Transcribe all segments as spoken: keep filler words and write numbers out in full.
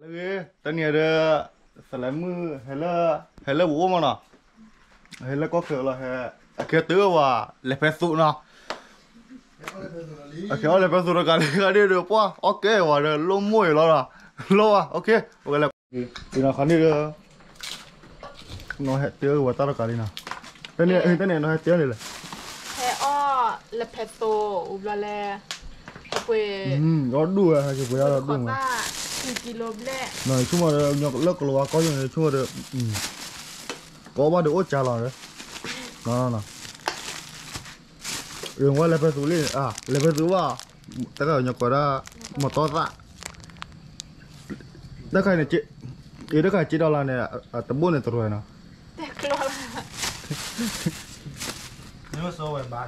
Lagi, tadi ada selama hela hela buat mana? Hela kau kerja he, akhir tu wah lepas tu na. Akhir lepas tu kali kali dia apa? Okey, wah dia lomoy lah lah. Lo ah, okey. Okey lah. Ina kali dia. No het dia buat taruh kali na. Tadi tadi no het dia ni lah. He oh lepas tu ubah le. Apa? Hmm, aduh ah, kita punya aduh. Kilo black. Nah, cuma ada nyok lek keluar kau yang cuma ada. Kau mah ada ocha lah, nah nah. Yang gua lepas tu ni, ah lepas tu wah, tak kau nyok ada motor tak. Tak kau ni cik, ini kau cik dalam ni tebun ni terus na. Tak keluar. Ni masuk yang mana?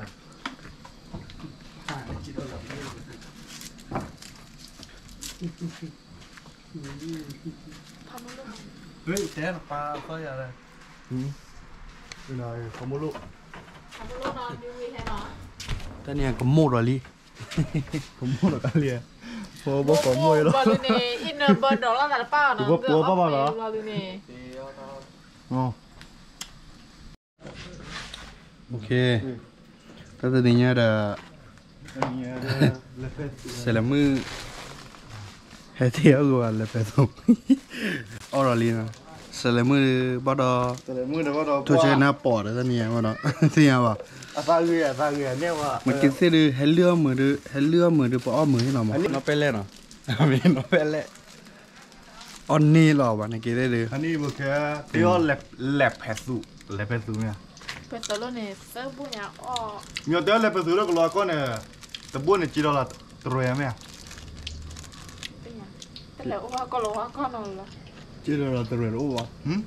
Wei, saya apa kau ya le? Hmm. Ini kamu lu. Kamu lu nol di wih no. Tadi yang gemuk lagi. Kamu nak kali ya? Oh, bawa kamu ya lo. Baru ni, ini baru lah tak apa no. Bawa bawa apa lah? Baru ni. Oh. Okey. Tadinya ada Ini ada lepas. selama hati aku lah lepas tu. Orang lain selama pada Selama dah pada. tu cakap apa dah tadi yang mana? Tiada apa? Asal dia, asal dia ni apa? Mungkin saya hello merde, hello merde apa apa ni nama? Nopelek no. Amin nopelek. On ni lah apa nak kira dia. Ani bukan dia lep lep pesu, lep pesu ni. Betul ni, sebuahnya oh. Nyo dia lep pesu lah kalau aku ni tebun ni cira lah terus ya me. Tapi ubah kalau aku nol. Cira lah terus apa? Hmm?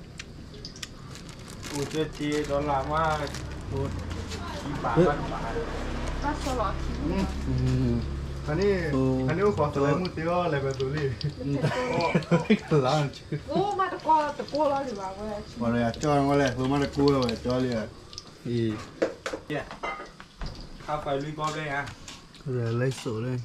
Udah di dolar mah, udah di papan papan. Masuk lah. Hmm. Ani, ani aku kuasa lemu dia lep pesu ni. Kelang. Oh, mana kau terpol lagi bagus. Mana ya cuan boleh, mana kuah boleh cuan dia. Eh. Ya, apa lu kau ke ya? Dah lấy sổ đây.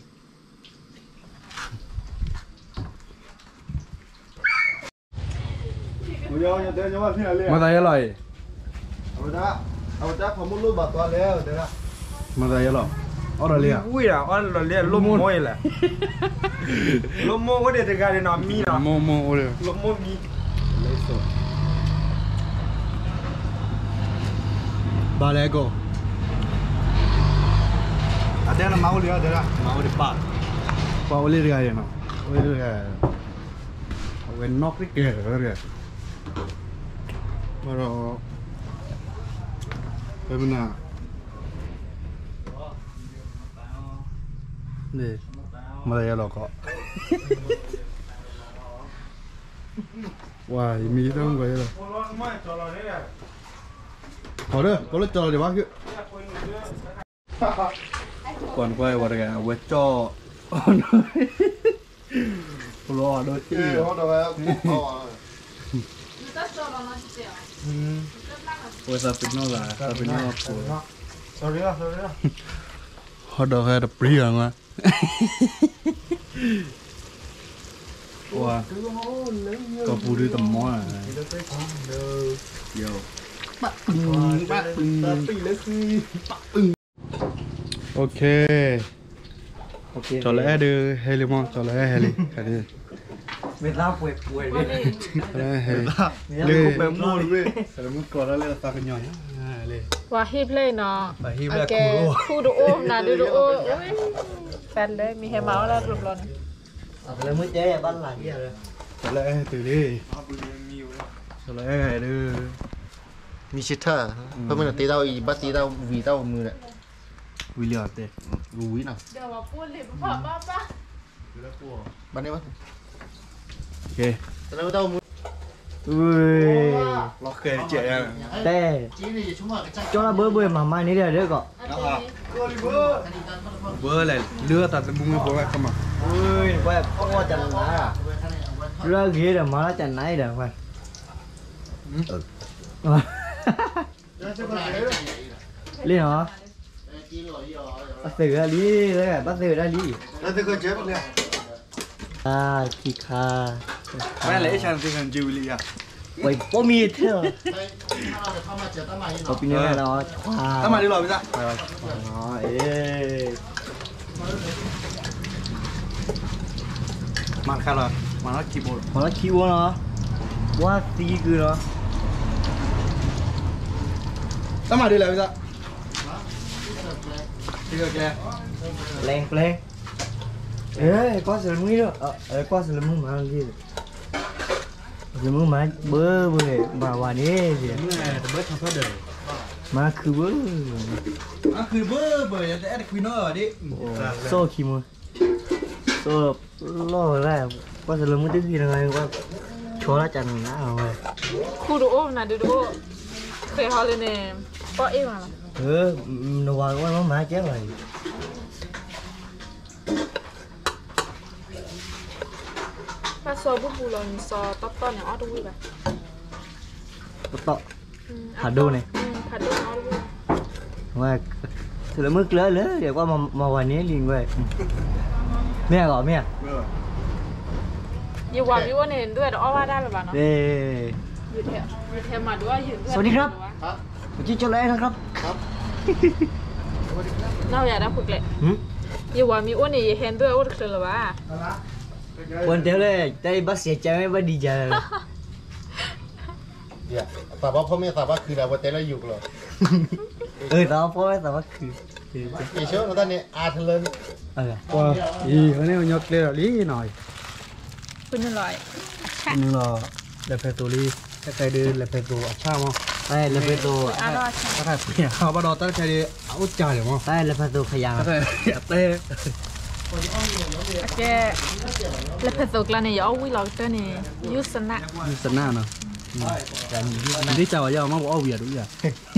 Mujur nyo dia nyo ni ali. Mata ya lai. Apa dah? Apa dah kamu lu bat tuan dia, dia. Mata ya lo. Orang lihat. Wih lah, orang lihat lomoy lah. Lomoy kau dia tegak dia nak mi lah. Mau mau oleh. Lomoy mi. Lấy sổ. Ba lego. Ada yang mau dia, dia. Mau dipak. Pak oleh dia ya no. Oleh dia. Awen nok ni ke dia. Baru. Bagaimana? Ni. Mata ya lo kok. Wah, ini dong gue ya. Orang mai jalan ni lah. Ada, kalau jalan di mana? Còn quay vào cái quét cho lo đôi chi Đó đâu Kita coba nanti ya. quay sao tính nó là sao tính nó của Sorry lah, sorry lah. họ đâu hay là free rồi mà wow có phụ đi tầm mó à yo bắt bưng bắt bưng ok ok cho lẽ đưa heli mong cho lẽ heli heli Việt Nam quẹt quẹt đi. lẽ heli Lê cũng bé mua đi. sao muốn có đó là ta cái nhỏ nhá lê Wah hip le no. Bà hiu là Okay, culo. kudu oh, nah dulu oh. Fan le, mi hemau lah dulu lon. Là mới chế bánh là cái rồi. cho lẽ từ đi cho lẽ đưa มีชิเตอร์เพราะมันตีเต้าอีบัตตีเต้าวีเต้ามือเนี่ยวิลเลียมเต้รู้วินะ Dah apa le, bapak bapak. บ้านนี้วะโอเคตอนนั้นเต้ามือ ui lo kề trẻ Tê, จีนี่ชุ่มมากจัง cho nó bữa bữa mà mai nấy đều có. bữa này lưa ta sẽ bung bố lại không à Ui, quay có chân nè. Rơ ghế rồi mà nó chân này được phải. Lý hả? Bắt từ ra lý, đấy, bắt từ ra lý. Nanti kau cek ni. อ่าขี้คาไม่เลยฉันเป็นคนจิวเลียไว้บ่มีเท่าใช่ถ้าเราจะเข้ามาเจอต้นไม้เอาปีนี้แน่นอนว้าถ้ามาดีหรอพี่จ๊ะอ๋อเอ๊ะมันแค่ละมันแล้วคีย์บอร์ดมาแล้วคิวเนาะว่าตีคือเนาะถ้ามาดีเลยพี่จ๊ะที่เกิดแกแรงแรงเอ้ยก็เสร็จมึงด้วยเออเออก็เสร็จมึงมาที่เสร็จมึงมาเบอร์เบอร์มาวันนี้สินี่ไงแต่เบิร์ดทำเพื่อเดินมาคือเบอร์อ่ะคือเบอร์เบอร์แต่แอดควินเนอร์ดิโซ่คิมโซ่ล่อแรกก็เสร็จมึงตึ้งยังไงว่าโชว์ละจันนะเอาไว้คูดูโอ้นะดูดูโอ้เคยเขาเลยเนี่ยปอเอ๋มาละเออหนูว่าว่ามันมาแก้อะไรถ้าซอบุบูลอนซอต๊อปต้อนเนี่ยอ้อดูวิบะก็ต่อหาดูเนี่ยอืมผัดดูอ้อดูวิว่าถือมึกเลยเลยเดี๋ยวว่ามามาวันนี้ลิงไว้แม่ก่อนแม่อย่าว่าวิวเนี่ยด้วยแต่อ้อว่าได้แบบนั้นเนาะเด้ยืนเถอะยืนเถอะมาด้วยยืนด้วยสวัสดีครับผมชื่อโจเล่นะครับเราอยากได้ฝึกเลยหืมอย่าว่ามีอ้วนนี่เห็นด้วยอ้วนคือหรอวะวันเดียวเลยได้บัสเสียใจไม่บัสดีใจเลยเดี๋ยวแต่ว่าพ่อแม่แต่ว่าคือเราวันเตเราอยู่กันหรอเออแต่ว่าพ่อแต่ว่าคือคืออีเชื่อว่าตอนนี้อาเทเลนเออว่าอีคนนี้มันยกเลยลีหน่อยคุณยังลอยนึงรอเลเปโตลีถ้าใครเดินเลเปโตอัชชามั้งไปเลเปโตอ่ะรอดใช่ถ้าใครเปลี่ยนข้าวบ้านเราตั้งใจดีเอาจ่ายหรือมั้งไปเลเปโตขยังถ้าใครอยากเต้โอเคแล้วเพื่อนตัวกลางเนี่ยอ้อวิลอกเตอร์เนี่ยยูสนะยูสนาเนาะมันที่เจ้าอย่ามาบอกเอาเวียดูอย่า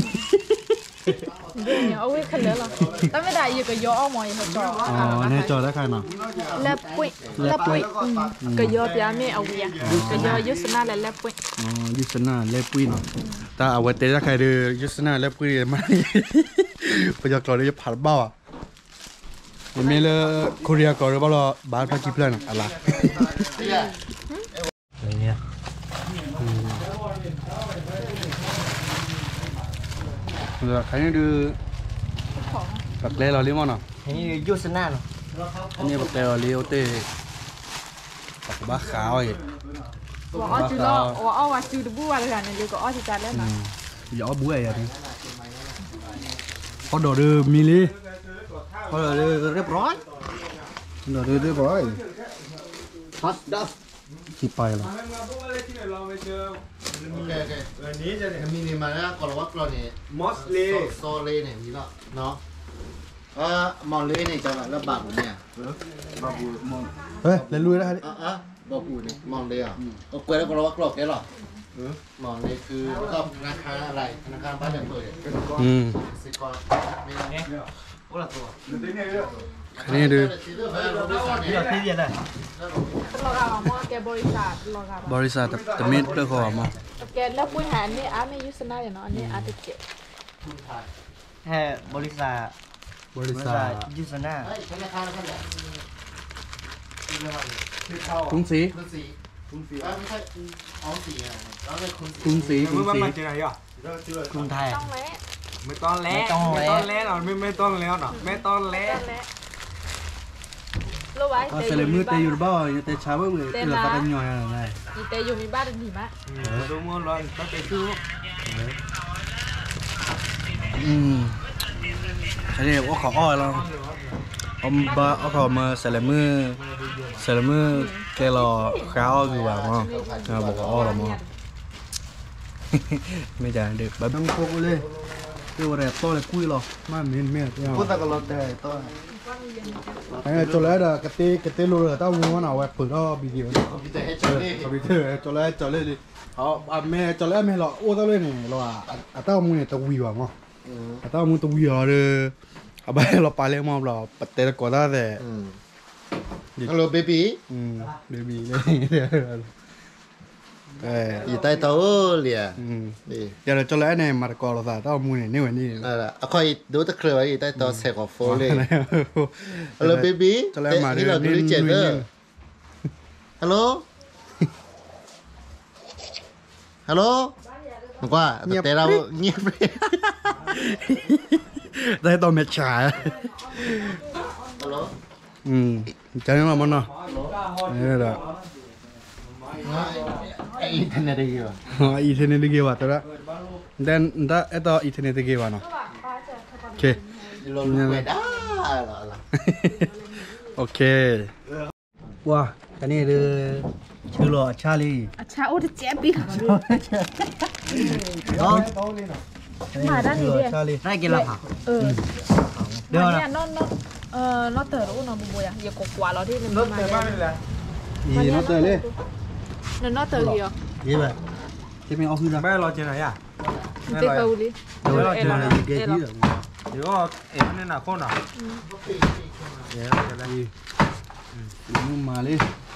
เดี๋ยวเนี่ยอ้อวิคันเลยหรอแต่ไม่ได้อยู่กับย่ออ้อมอยเขาจ่ออ๋อเนี่ยจอได้ใครเนาะแล้วปุ้ยแล้วปุ้ยก็ย่อปยาไม่เอาเวียก็ย่อยูสนะแล้วแล้วปุ้ยอ๋อยูสนาเลปุยเนาะแต่เอาไว้เตะถ้าใครเดินยูสนาเลปุยมาไปจะกรอได้จะผ่านเบ้าอ่ะยังไม่เลยโคเรียก่อนหรือเปล่าบ้านพักกี่เพื่อนอะไรอะไรเนี่ยเออใครนี่ดูปักเล่เราเลี้ยงมั้งเนาะอันนี้ยูสนาเนาะอันนี้ปักเล่เราเลี้ยงเต้ปักบ้าขาวไอ้ว่าอ้อจูล้อว่าอ้อว่าจูดบูอะไรกันเนี่ยเดี๋ยวก็อ้อจะจัดแล้วนะอย่าบุ้ยอ่ะนี่พอดอเดอร์มิลี่พอดอเดอร์เรียบร้อยดอเดอร์เรียบร้อยฮอตดัฟที่ไปแล้วโอเคโอเควันนี้จะมีนี่มาแล้วก่อนว่าก่อนนี่มอสเลโซเลเนี่ยมีแล้วเนาะเออมอนเลเนี่ยจะแบบระบาดเนี่ยเฮ้ยเล่นลุยแล้วอ่ะอ่ะบอกปูนี่มอนเลอ่ะโอ้เกลือแล้วก็เราว่ากรอกแค่หรอมอนเลคือก็ธนาคารอะไรธนาคารบ้านเด็กเปิดอืมสิกรไม่ได้โอ้ละตัวนี่ดูที่เราที่เรียนเลยรอกับมอแกบริษัทรอกับบริษัทแต่เม็ดเพื่อขอมาแกแล้วปุ้ยหานี่อาไม่ยูสนะอย่างเนาะอันนี้อาติเกตแค่บริษัทบริษัทยูสนาธนาคารอะไรเนี่ยกรุงศรีคุณสีคุณสีอ่ะไม่ใช่อ๋อสีอ่ะแล้วเป็นคุณกรุงศรีกรุมึงงว่าศรีมันจะไหนอ่ะกรุงไทยต้องแล้วไม่ต้องแล้วไม่ต้องแล้วไม่ต้องแล้วหรอไม่ไม่ต้องแล้วหรอไม่ต้องแล้วต้องแล้วรู้ไว้ก็เสร็จมือเตยอยู่บ้านเตยเช้าเมื่อเวลาก็ย่อยอะไรอีเตอยู่มีบ้านเป็นหิมะดูมือร้อนตั้งแต่ชู้อืมอันนี้ว่าขออ้อยแล้วอมบ้าเอาขอมาเสร็จมือเสร็จมือแกรอข้าวอยู่แบบมั้งบอกว่าอ้อแล้วมั้งไม่จ่ายเด็กแบบต้องพกเลยเรื่องอะไรต้อเลยคุยหรอไม่เมียนเมียนพูดแต่ก็รถแต่ต้นไอ้จแล้วเด้อกะติกะติรู้เลยต้างัวน่ะว่าเปิดอ้อวิดีโอคอมพิวเตอร์ให้เจอนี่คอมพิวเตอร์จแล้วจแล้วดิเอาอ่ะแม่จแล้วแม่หรอโอ้ต้าเลยนี่เราอ่ะอ่ะต้ามึงเนี่ยตะวีว่ะมั้งอ่ะต้ามึงตะวีอ่ะเด้ออ่ะไปเราไปเลยมั้งเราปะเตะก่อนได้แต่อืมฮัลโหลเบบี้อืมเบบีเลยเอออยู่ใต้โต๊ะเลยอ่ะอืมนี่เดี๋ยวจแล้วเนี่ยมาก่อนเราต้ามึงเนี่ยนี่วันนี้นั่นแหละเอาคอยดูตะเครือไว้อยู่ใต้โต๊ะเสกของโฟเลยฮัลโหลเบบี้จแล้วมาที่เราดูดิเจนเนอร์ฮัลโหลฮัลโหลมึงว่าแต่เราเงียบเลยได้ตอนเม็ดชาฮัลโหลอืมจะได้มามันเนาะนี่แหละอินเทอร์เน็ตได้กี่วะอ๋ออินเทอร์เน็ตกี่วะตัวละแต่แต่ไอ้ตัวอินเทอร์เน็ตกี่วะเนาะโอเคลงไปได้หรอล่ะโอเคว้าอันนี้คือชื่อหล่อชาลีอาชาโอ้จะเจ็บปีกน้องมาด้านนี้ดิชาลีได้กินละผักเออเดี๋ยวนะนอนนอนเออนอนเตอร์รู้นอนบุบยอ่ะอย่ากกว่าเราที่มันรถเตะบ้านนี่แหละนี่น้องเตยเลยนอนนอนเตอร์กี่อ่ะยี่แบบจะเป็นออฟฟิศละแม่รอเจอไหนอ่ะเจ๊เกาหลีเดี๋ยวเราจะอะไรเกย์ที่เดี๋ยวเอ็มนี่น่ะคนอ่ะเดี๋ยวจะได้มึงมาเลย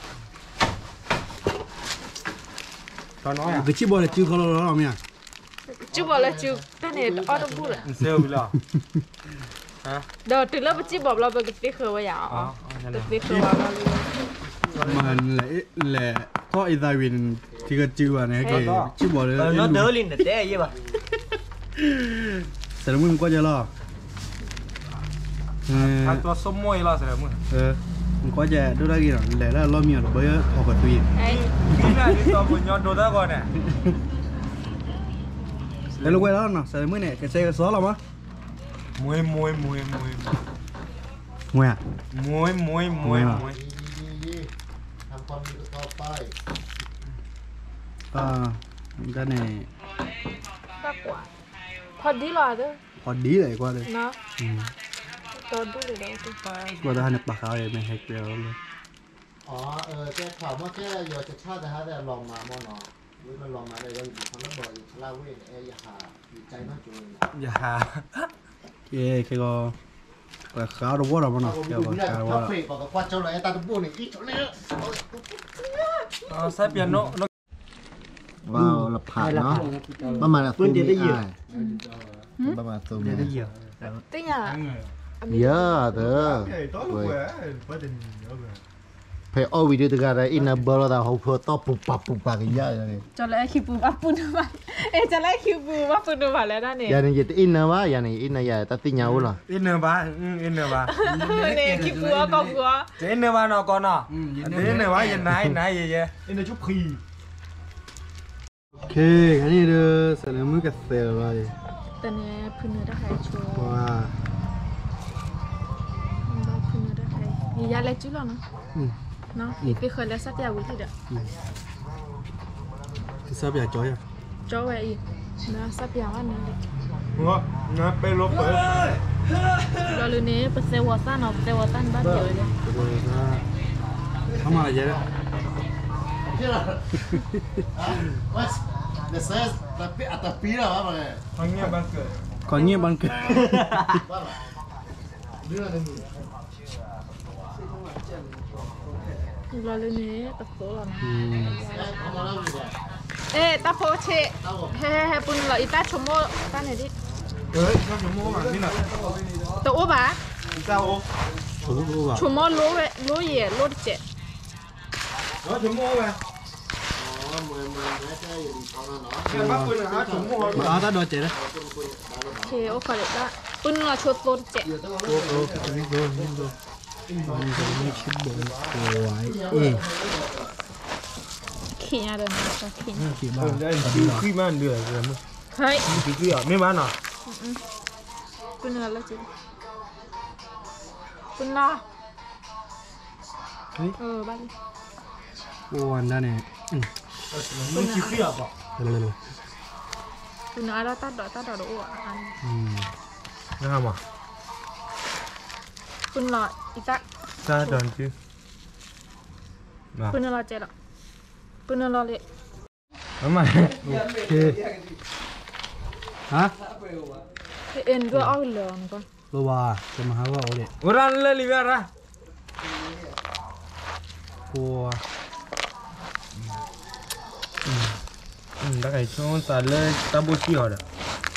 ตอนน้อยอ่ะ cái chiếc bò này chưa có lâu lắm nhỉ? Chú bảo là chú tên này ở đâu bút rồi. เซลล์ไปแล้วฮะ Đầu từ lớp chú bảo là cái tiếc khờ vậy à? Cái tiếc khờ vào là mà lại lại có ai đại viên thì cái chiếc bò này cái chiếc bò này nó đỡ lên để té vậy bà saoมึงก็จะรอทำตัวส้มมวยแล้วเสร็จมึงเออมึงก็จะดูได้กี่หรอแหละแล้วรอบมีอะไรบ้างออกกับตัว Ê, นี่น่ะที่ตัวคนย้อนโดนได้ก่อนเนี่ยแล้วลูกไว้แล้วเนาะใส่มือเนี่ยแกใส่กระสอบหรอมั้งมวยมวยมวยมวยมวยอ่ะมวยมวยมวยมวยดีๆทำความดีต่อไปอ่าด้านใน các quả. Thật đi là đó. พอดีเลยกว่าเลย Nó. อืม Tôi đu để đâu tôi. กว่าจะหันปากเขาเลยไม่ให้เกลียวเลยอ๋อเออแค่ถามว่าแค่อยากจะชาตินะฮะแต่ลองมามั่งเนาะวิมันลองมาได้ก็อยู่ทางนั้นบ่อยอยู่ลาเวทเออย่าหาอยู่ใจน่าจุยอย่าหาเอ้แค่ก็ก็ขาวรู้ว่าเราบ้างเนาะผมแค่อยู่ก็ไม่ได้ขาวคาว่าเฟ่บอกกับว่าเจ้าเลยตาตะปูนี่อีเจ้าเลยเอาใส่เปียโนว้าวละผ่านเนาะประมาณตัวนี้อ่ะประมาณตัวนี้ Tức là เยอะเด้อเว้ยเพย์เอาวิดีโอตัวอะไรอินนับบลอดาเขาเพื่อต่อปุ๊บปั๊บปุ๊บปั๊บกันเยอะเลย cho lại khi bù bắp bún vào. Ê, cho lại khi bù bắp bún vào lại đó nè. อย่างนี้จะอินนะวะอย่างนี้อินนะอย่าตัดติญญาวะอินเนอร์บ้าอืมอินเนอร์บ้า Nè, khi bù á, con bù á. จะอินเนอร์บ้าเนาะก่อนเนาะอินเนอร์บ้ายันไหนไหนเย่ๆอินเนอร์ชุบขี้โอเคอันนี้เด้อใส่ในมือกับเซลล์เลย Tên này phun nữa đã hay chưa? ว้า Đó, phun nữa đã hay. Nhìn ra lấy chú lo nó. อืม Nó, thì cái khởi là sắp vào cái gì đó. คือทราบอยากจอยอ่ะ Cho vậy. Nó sắp vào ăn nữa. หัวงับไปลบเปิด Rồi lần này bật xe hoa san nó xe hoa san bắt giờ rồi. จะบอกว่าทำอะไรเยอะว่าเดี๋ยวเซสแต่ปีอัตปีแล้ววะเลยทางเงี้ยบังเกิดก่อนเงียบบังเกิดเรื่องนึง Rồi lần này tập số rồi. อืมเอามาแล้วอยู่เนี่ย Ê, ta phố chê. He he he, bún là ít ta chôm mô. Ta này đi. เอ้ยชอบชมโม่แบบนี้น่ะ Tao ốp à? เจ้าโอ้ถูกรู้ป่ะ Chôm mô lố vậy, lố gì, lố đi chê. เนาะชมโม่ไปอ๋อมือมือแม่แค่อยู่ดีเขาเนาะแค่บ้าปืนหาชมโม่อ๋อถ้าโดนเจ๊นะ Ok, ok được đó. Bún là chốt lố đi chê. โอ้โหนี่โดนนี่โดนนี่โดนนี่ชิบโดนโอ้ยเอ๊ะ Khỉ nhà đời này, cho khỉ nhà. ขี่บ้าได้คิวขี้มันเดือดเลยมึง Hơi. คิวขี้อ่ะไม่มาเนาะ Bún là lố chê. Bún lo. Ừ, ba đi. โอ้วันนั้นเนี่ยอืมมึงคิวขี้อ่ะป่ะเร็ว Bún nói đó, tắt đỏ, tắt đỏ đỗ à. Ăn. ๆอืมนะครับอ่ะ Bún lọ, ít ta. จ้าดอนคิว Bún lọ chê lọ. Bún lọ lệ. ทำไมโอเคฮะ Thế em cứ ôi lờn con. โลวาจะมาหาว่าโอเดวันนั้นเลยลิเวียร่ะกลัวอืมได้ช่วงตาเลยตาบุชีอ่ะ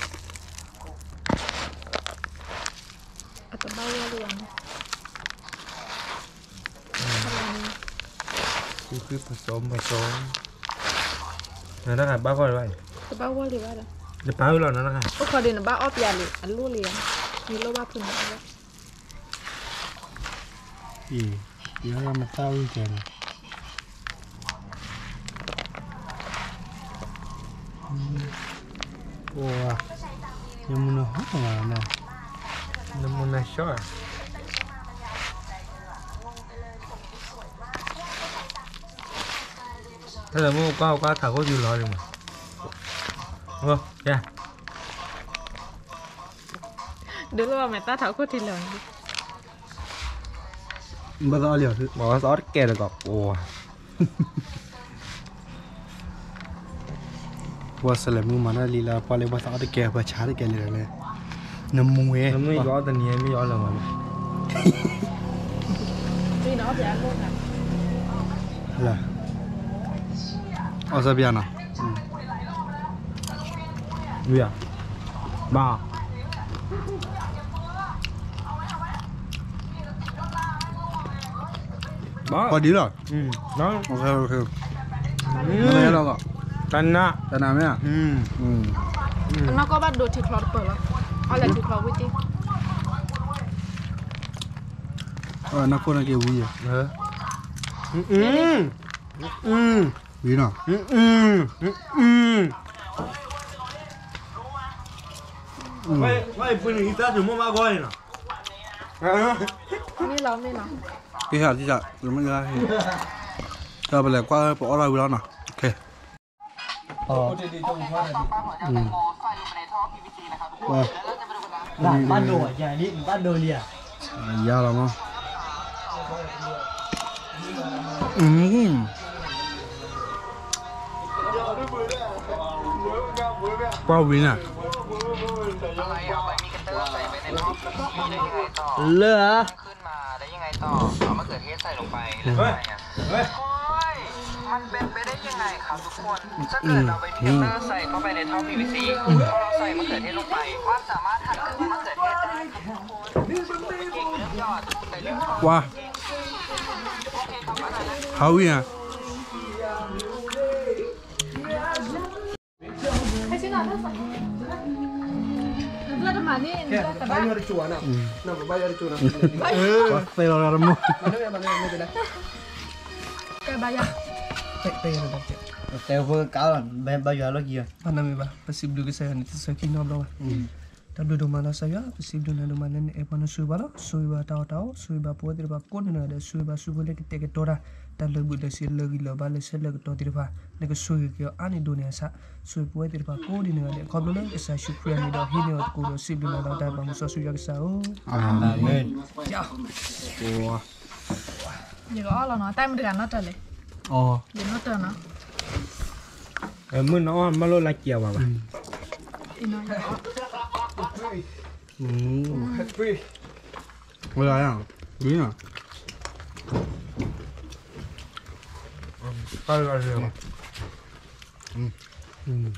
Ở tầm bao nhiêu luôn. คิวขี้คือผสมผสมนั่นนะครับบ้าก็ได้จะบ้าว่าหรือว่าอะไรจะป้าอยู่แล้วนะครับก็ขอเดินบ้าออบยาเลยอันรู้เรียนมีโลบ้าพึ่งอะไรอีเดี๋ยวเรามาเต้าอีกแกนโอ้ยยังมันหัวมาเนาะน้ำมันน่าชอบถ้าเราไม่ก้าวก้าวถาก็อยู่รอเลยมั้งโอ้ยเดี๋ยวเราแม่ตาถาก็ทีหลังบ้าซอสเหลียวคือบอกว่าซอสแกเลยก็โอ้ว่าสลับมือมานะลีลาพอเลยว่าซอสแกพอช้าแกเลยเลยน้ำมูเอน้ำไม่ย้อนแต่เนี้ยไม่ย้อนเลยมันนี่เนาะยาลูกนะอะไรเอาซาเบียนะเวียบ้า บ้าพอดีหรออืมน้องโอเคโอเคอะไรเราก็กันนะแต่น้ำเนี่ยอืมอืมอันนั้นก็บ้าดูที่คลอดเปิดแล้วเอาอะไรที่คลอดวิธีเออนักคนนักเกี่ยววีอ่ะเอออืมอืมอืมวีเนาะอืมอืมอืมไม่ไม่ปืนอีตาถึงมั่วมากกว่าเลยนะนี่เราไม่เนาะที่หาที่จะหรือไม่ได้ถ้าไปแล้วก็ปออะไรวีแล้วนะโอเคอ๋ออืมว่าบ้านโดดอย่างนี้บ้านโดดเนี่ยยาแล้วมั้งอืมป้าวินอ่ะเลือขึ้นมาได้ยังไงต่อเอามะเขือเทศใส่ลงไปแล้วไงอ่ะเฮ้ยมันเป็นไปได้ยังไงครับทุกคนถ้าเกิดเราไปมิกเตอร์ใส่เข้าไปในท่อ พี วี ซี พอเราใส่มะเขือเทศลงไปมันสามารถหั่นครึ่งมะเขือเทศได้ครับทุกคนเก่งเรื่องยอดแต่เรื่องของว่าโอเคครับอันนั้นเขาวินอ่ะให้ชิลล์ได้สักเลือดมานี่เลือดแต่บ้าเออเตะเราละมั้งแกบ้ายาแต่เพื่อก้าวแบบบางอย่างแล้วกี่ Mana me ba possible que saya nanti saya kena bawa. Tapi di mana saya possible di mana ni apa nak suai bala suai ba tahu tahu suai ba puat dia ba kon ni ada suai ba suai boleh kita ke tora dan lebih dari si lagi lah balik si lagi tahu dia ba nak suai ke ani dunia sa suai puat dia ba kon ni ada kalau nak saya syukur ni dah ini aku dah sib di mana dah bang musa suai ke saya. อาเมนเจ้าโอ้เดี๋ยวก็เอาแล้วเนาะแต่มันเดือนน่าจะเลยอ๋อเดี๋ยวน่าจะเนาะเออมึงน้องมาโลละเกี่ยวว่ะอีน้อยอืมอะไรอ่ะวินอ่ะก็เลยว่ะอืม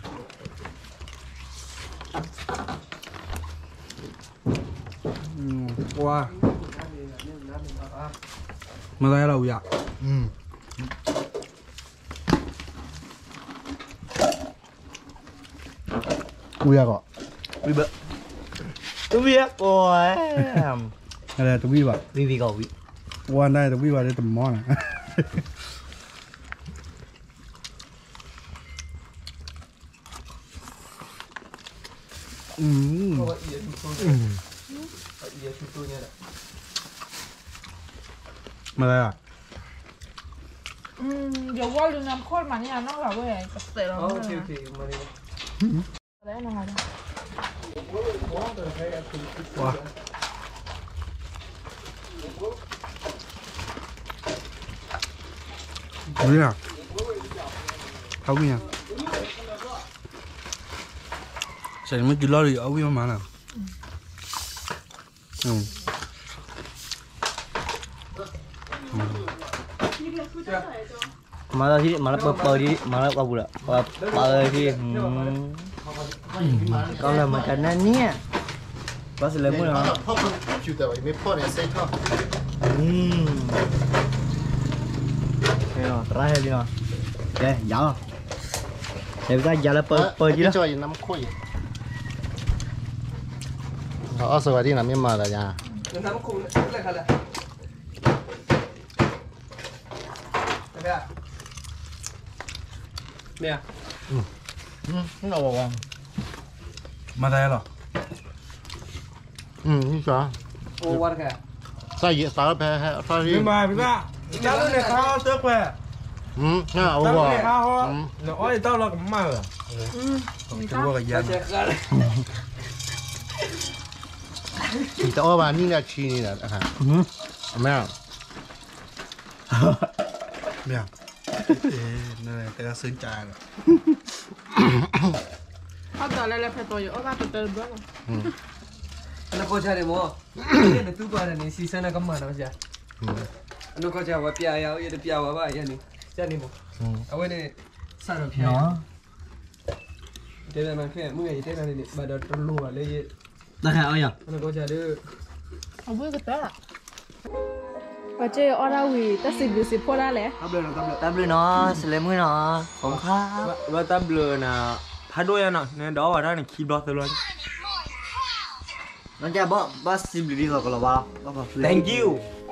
ว้ามาได้เราอยากอืม กูอยากอ่ะวิบตัววิบโอ้ยอะไรตัววิวอ่ะวิวิก็วิวันได้ตัววิวได้ตัวมอนอ่ะอืมมาได้อ่ะอืมเดี๋ยวว่าลืมน้ำข้นมาเนี่ยน้องเราเว้ยเสร็จแล้วโอเคโอเคมาดิแล้วนะคะว้าวินอ่ะเขาวินอ่ะใส่ไม่กินเหล้าเลยเอาวินมาหน่ะอืมมาแล้วที่มาแล้วเปิดเปิดที่มาแล้วก็บุระเปิดเปิดที่ก็เลยมากันนั่นเนี่ยก็เสร็จแล้วมั้งเหรอพ่อคุณจุดแต่ว่าไม่พ่อเนี่ยเซ็ตท่ออืมโอเคเนาะตราให้ดีเนาะแกยาวเดี๋ยวก็ยาวแล้วเปิดเปิดจีที่แล้วจอยน้ำข้นเขาเอาสวัสดีนะไม่มาแล้วจ้าน้ำคุ้มเลยค่ะเลยเนี่ยอืมนี่เราบอกว่ามาได้หรออืมนี่จ้าโอ้วันแค่ใส่เยอะสารแพ้ให้ใส่ที่พี่มาพี่มาเจ้าเนี่ยข้าวเต๊กแหวะอืมน่าเอาเจ้าว่าเนี่ยข้าวเนาะอ้อยเจ้าเราก็มาเหรอคือว่ากับยันเจ๊กันแต่ว่าบ้านนี่เนี่ยชีนี่แหละอาหารแม่เมี่ยเอ๊ะนั่นแหละแต่ก็ซึ้งใจหรอเขาจะอะไรๆไปตัวอยู่เอาไปเติมด้วยอันนั้นก็ใช่เลยมั้งเนี่ยตู้ก่อนเนี่ยซีซั่นนั้นก็มาแล้วจ้ะอันนั้นก็จะว่าเปียยาวยันเปียว่าบ้ายันนี่ใช่นี่มั้งเอาไว้เนี่ยสารเปียเดี๋ยวมันแค่เมื่อไงเดี๋ยวนั่นนี่มาเดินตะลุยเลยได้เอาอย่างอันนั้นก็จะดื้อเอาไว้ก็ได้ว่าเจออราวีแต่สิบอยู่สิบพอได้แล้วตับเลยตับเลยตามเลยเนาะเสร็จมือเนาะของข้าว่าตับเลยนะพัดด้วยนะเนี่ยดอกว่าได้เนี่ยคีบดอกตลอดน้องแกบอกว่าสิบดีกว่าก็แล้วว่าก็แบบ thank you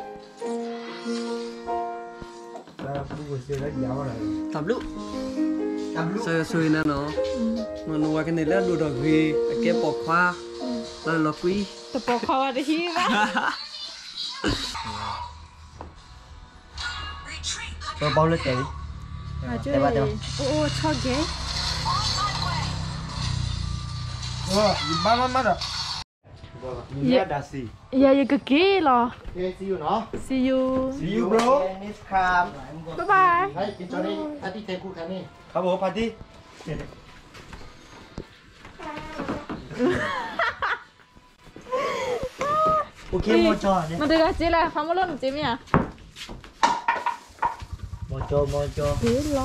แล้วผู้เสียแล้วยาวอะไรตับลุตับลุสวยๆนะเนาะมันนัวกันเนี่ยแล้วดูดอกวีเก็บปอกฟ้าแล้วล็อกวีแต่ปอกเขาอะไรที่บ้าตัวเบาเลยเต๋อาเจอโอ้ชอบเก๋เออมามามาเด้อเยี่ยดาซีอย่าอย่าเก๋หรอเฮ้ยซีอยู่เนาะ see you see you bro นิสครับบ๊ายบายให้กินจอนี่อาทิตย์เทคูคันนี่ครับผมพาร์ตี้โอเคโมจอเนี่ยมันเดือดจีเลยฟังมาลุ้นจีมี่อ่ะโมจอโมจอเฮ้ยลอง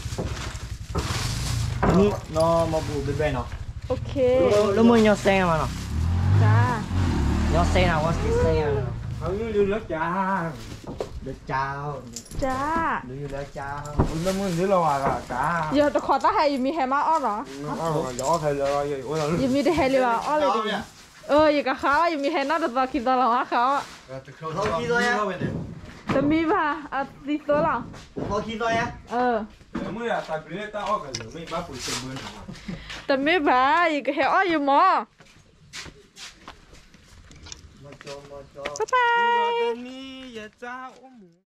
นี่เนาะมาบูเบเบ้เนาะโอเคแล้วมึงยอเซ็งมาเนาะจ้ายอเซ็งอ่ะว่าสิเซ็งอ่ะเขาอยู่อยู่แล้วจ้าเดือดเจ้าจ้าดูอยู่แล้วเจ้าคุณต้องมึงที่เราอ่ะจ้าเดี๋ยวจะขอตาให้ยูมีแฮมาอ้อเหรอเอาเดี๋ยวใครเลยโอ้ยยูมีได้แฮเลยว่ะอ้อเลยดิเอออยู่กับเขายูมีแฮน่าจะตอคิดตลอดเขาเขาขี้ตัวยังจะมีป่ะอ่ะตีตัวหรอเขาขี้ตัวยังเออเมื่อตาเปลี่ยนตาออกกันเลยไม่บ้าปุ๋ยเต็มเบือนแต่ไม่ป่ะอยู่กับแฮอ้ออยู่หมอโมจอโมจอบ๊ายบายนี่อย่าจ้าโอ้หมู